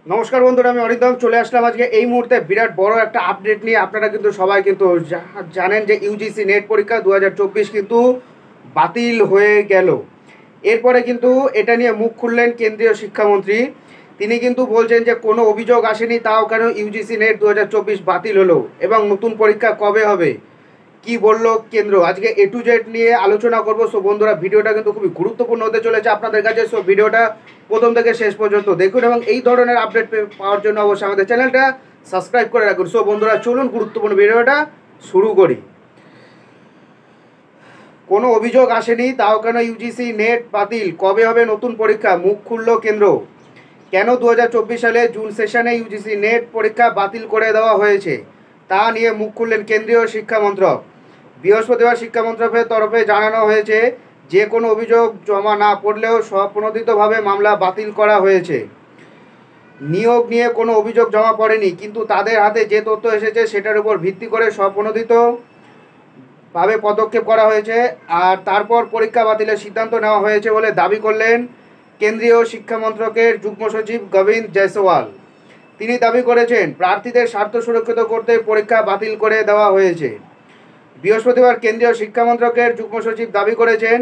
নমস্কার বন্ধুরা, আমি অরিন্দম চলে আসলাম আজকে এই মুহূর্তে বিরাট বড় একটা আপডেট নিয়ে। আপনারা কিন্তু সবাই কিন্তু জানেন যে ইউজিসি নেট পরীক্ষা 2024 কিন্তু বাতিল হয়ে গেল। এরপরে কিন্তু এটা নিয়ে মুখ খুললেন কেন্দ্রীয় শিক্ষামন্ত্রী। তিনি কিন্তু বলছেন যে কোনো অভিযোগ আসেনি, তাও কেন ইউজিসি নেট 2024 বাতিল হলো এবং নতুন পরীক্ষা কবে হবে, কি বলল কেন্দ্র, আজকে এ টু জেড নিয়ে আলোচনা করব। সো বন্ধুরা, ভিডিওটা কিন্তু খুবই গুরুত্বপূর্ণ হতে চলেছে আপনাদের কাছে। সো ভিডিওটা প্রথম থেকে শেষ পর্যন্ত দেখুন এবং এই ধরনের আপডেট পাওয়ার জন্য অবশ্যই আমাদের চ্যানেলটা সাবস্ক্রাইব করে রাখুন। সো বন্ধুরা, চলুন গুরুত্বপূর্ণ ভিডিওটা শুরু করি। কোনো অভিযোগ আসেনি, তাও কেন ইউজিসি নেট বাতিল, কবে হবে নতুন পরীক্ষা, মুখ খুলল কেন্দ্র। কেন 2024 সালে জুন সেশনে ইউজিসি নেট পরীক্ষা বাতিল করে দেওয়া হয়েছে তা নিয়ে মুখ খুললেন কেন্দ্রীয় শিক্ষামন্ত্রক। বৃহস্পতিবার শিক্ষামন্ত্রকের তরফে জানানো হয়েছে যে কোনো অভিযোগ জমা না পড়লেও স্বপ্রণোদিতভাবে মামলা বাতিল করা হয়েছে। নিয়োগ নিয়ে কোনো অভিযোগ জমা পড়েনি, কিন্তু তাদের হাতে যে তথ্য এসেছে সেটার উপর ভিত্তি করে স্বপ্রণোদিতভাবে পদক্ষেপ করা হয়েছে আর তারপর পরীক্ষা বাতিলের সিদ্ধান্ত নেওয়া হয়েছে বলে দাবি করলেন কেন্দ্রীয় শিক্ষামন্ত্রকের যুগ্ম সচিব গোবিন্দ জয়সওয়াল। তিনি দাবি করেছেন প্রার্থীদের স্বার্থ সুরক্ষিত করতে পরীক্ষা বাতিল করে দেওয়া হয়েছে। বৃহস্পতিবার কেন্দ্রীয় শিক্ষামন্ত্রকের যুগ্ম সচিব দাবি করেছেন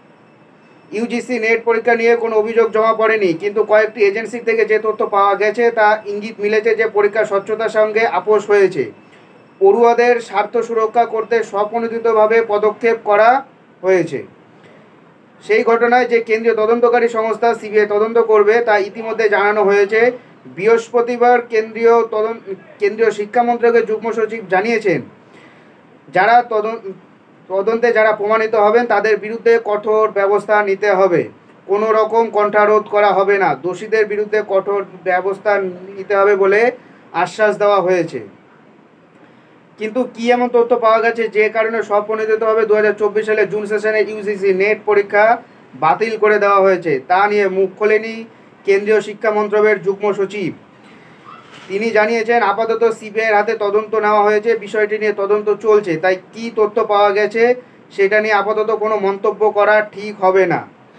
ইউজিসি নেট পরীক্ষা নিয়ে কোনো অভিযোগ জমা পড়েনি, কিন্তু কয়েকটি এজেন্সি থেকে যে তথ্য পাওয়া গেছে তা ইঙ্গিত মিলেছে যে পরীক্ষা স্বচ্ছতার সঙ্গে আপোস হয়েছে। পড়ুয়াদের স্বার্থ সুরক্ষা করতে স্বপ্রণোদিতভাবে পদক্ষেপ করা হয়েছে। সেই ঘটনায় যে কেন্দ্রীয় তদন্তকারী সংস্থা সিবিআই তদন্ত করবে তা ইতিমধ্যে জানানো হয়েছে। বৃহস্পতিবার কেন্দ্রীয় শিক্ষামন্ত্রকের যুগ্ম সচিব জানিয়েছেন যারা তদন্তে যারা প্রমাণিত হবেন তাদের বিরুদ্ধে কঠোর ব্যবস্থা নিতে হবে। কোনো রকম কণ্ঠারোধ করা হবে না, দোষীদের বিরুদ্ধে কঠোর ব্যবস্থা নিতে হবে বলে আশ্বাস দেওয়া হয়েছে। কিন্তু কী এমন তথ্য পাওয়া গেছে যে কারণে স্বপ্রণোদিতভাবে 2024 সালে জুন সেশনে ইউজিসি নেট পরীক্ষা বাতিল করে দেওয়া হয়েছে তা নিয়ে মুখ খোলেনি কেন্দ্রীয় শিক্ষা মন্ত্রকের যুগ্ম সচিব। তিনি জানিয়েছেন আপাতত সিবিআইয়ের হাতে তদন্ত নেওয়া হয়েছে, বিষয়টি নিয়ে তদন্ত চলছে, তাই কী তথ্য পাওয়া গেছে সেটা নিয়ে আপাতত কোনো মন্তব্য করা ঠিক হবে না।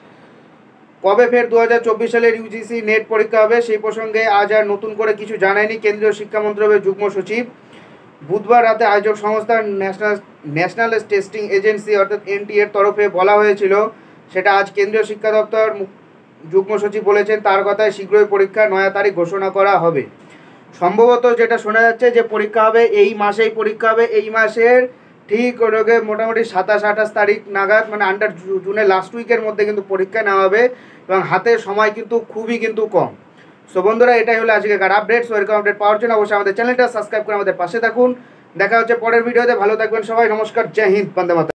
কবে ফের 2024 সালের ইউজিসি নেট পরীক্ষা হবে সেই প্রসঙ্গে আজ আর নতুন করে কিছু জানায়নি কেন্দ্রীয় শিক্ষা মন্ত্রকের যুগ্ম সচিব। বুধবার রাতে আয়োজক সংস্থা ন্যাশনাল টেস্টিং এজেন্সি অর্থাৎ এনটিএর তরফে বলা হয়েছিল সেটা আজ কেন্দ্রীয় শিক্ষা দপ্তর যুগ্ম সচিব বলেছেন তার কথায় শীঘ্রই পরীক্ষার নয়া তারিখ ঘোষণা করা হবে। সম্ভবত যেটা শোনা যাচ্ছে যে পরীক্ষা হবে এই মাসেই, পরীক্ষা হবে এই মাসের ঠিক ওটাকে মোটামুটি 27-28 তারিখ নাগাদ, মানে আন্ডার জুনের লাস্ট উইকের মধ্যে কিন্তু পরীক্ষা নেওয়া হবে এবং হাতে সময় কিন্তু খুবই কিন্তু কম। সো বন্ধুরা, এটাই হলো আজকের আপডেটস। এরকম আপডেট পাওয়ার জন্য অবশ্যই আমাদের চ্যানেলটা সাবস্ক্রাইব করে আমাদের পাশে থাকুন। দেখা হচ্ছে পরের ভিডিওতে। ভালো থাকবেন সবাই। নমস্কার, জয় হিন্দ, বন্দে মাতরম।